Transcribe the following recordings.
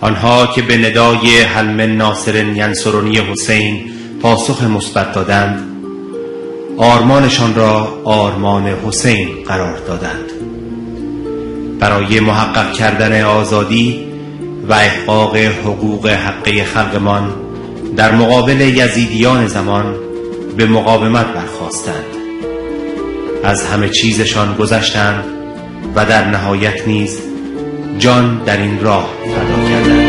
آنها که به ندای هل من ناصر ینصرنی حسین پاسخ مثبت دادند، آرمانشان را آرمان حسین قرار دادند. برای محقق کردن آزادی و احقاق حقوق حقه خلقمان در مقابل یزیدیان زمان به مقاومت برخاستند. از همه چیزشان گذشتند و در نهایت نیز جان در این راه فدا کردند.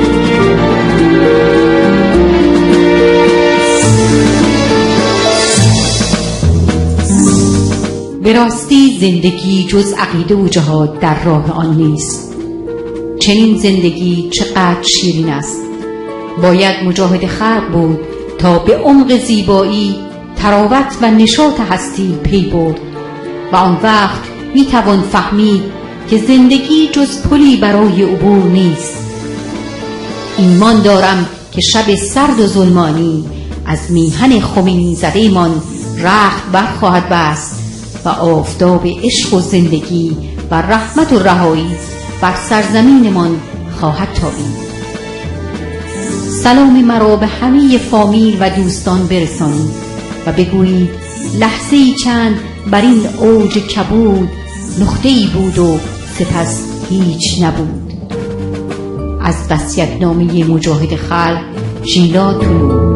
به راستی زندگی جز عقیده و جهاد در راه آن نیست. چنین زندگی چقدر شیرین است. باید مجاهد خلق بود تا به عمق زیبایی، تراوت و نشاط هستی پی برد و آن وقت می توان فهمید که زندگی جز پلی برای عبور نیست. ایمان دارم که شب سرد و ظلمانی از میهن خمینی زده من رخت برخواهد بست و آفتاب عشق و زندگی و رحمت و رهایی بر سرزمین من خواهد تابید. سلام مرا به همه فامیل و دوستان برسانید و بگویید لحظه‌ای چند بر این اوج کبود نقطه‌ای بود و سپس هیچ نبود. از وصیت‌نامه مجاهد خلق، ژیلا طلوع.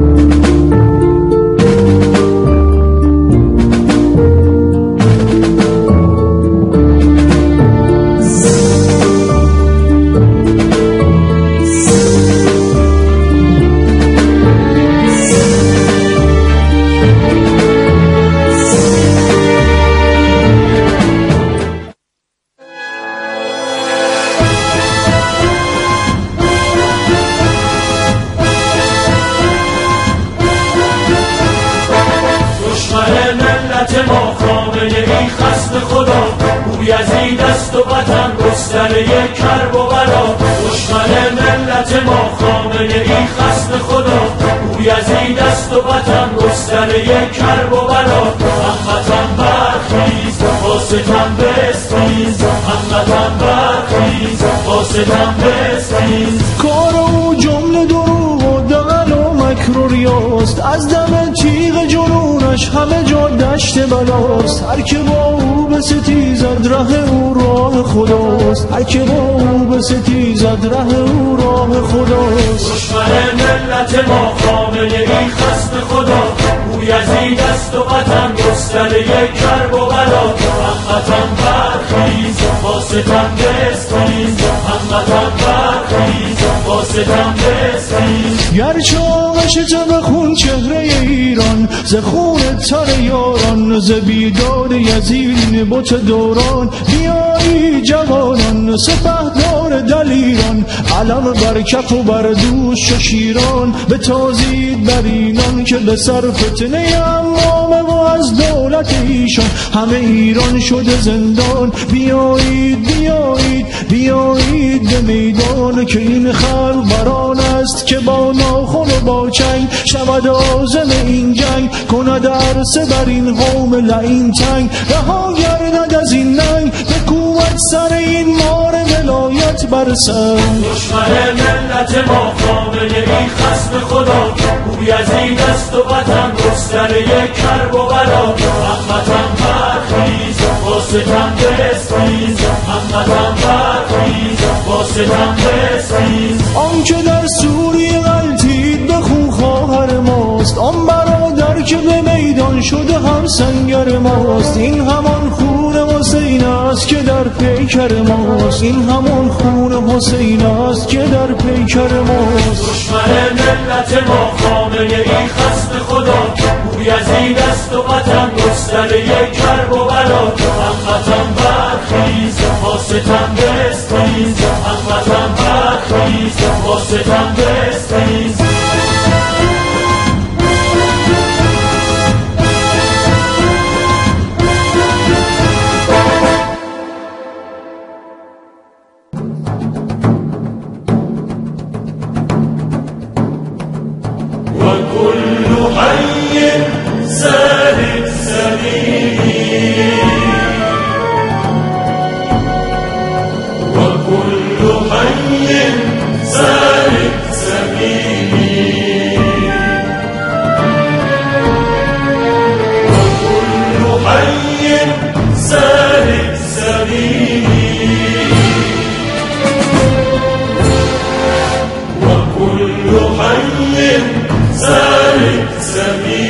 یزید است و وطن گستره کرب و بلا. دشمن ملت ما خامنه ای خصم خدا. او یزید است و وطن گستره کرب و بلا. هموطن برخیز با ستم بستیز، هموطن برخیز با ستم بستیز. کار او جمله دروغ و دغل و مکر و ریاست، از دم تیغ جنونش همه جا دشت بلاست. هر که با او به ستیزد ره او راه خداست، هر که با او به ستیزد ره او راه خداست. دشمن ملت ما خامنه ای خصم خدا. او یزید است و وطن گستره کرب و بلا. هموطن برخیز با ستم بستیز، هموطن برخیز با ستم بستیز. گرچه آغشته به خون چهره ایران، ز خون تر یاران، ز بیداد یزید بت دوران. بیایی جوانان سپهدار دلیران، علم بر کف و بر دوش شیران. به تازید بر اینان که به سر فتنه امامه و از دولت ایشان همه ایران شده زندان. بیایید بیایید بیایید به میدان، که این خلق بران است که با ناخن و با چنگ شود عازم این جنگ. کند عرصه بر این قوم لعین تنگ، رها گردد از این ننگ، بکوبد سر این مار ولایت بر سر. دشمن ملت ما خامنه ای خصم خدا. او یزید است و وطن گستره کرب و بلا. هموطن برخیز با ستم بستیز، هموطن برخیز با ستم بستیز. آن که در سوریه غلتید به خون خواهر ماست، آن برادر که به میدان شده هم سنگر ماست. این همان خون حسین است که در پیکر ماست، این همان خون حسین است که در پیکر ماست. دشمن ملت ما خامنه ای خصم خدا. او یزید است و وطن گستره کرب و بلا. هموطن برخیز با ستم بستیز، هموطن برخیز با ستم بستیز. وكل حي سالك سبيل، وكل حي سپید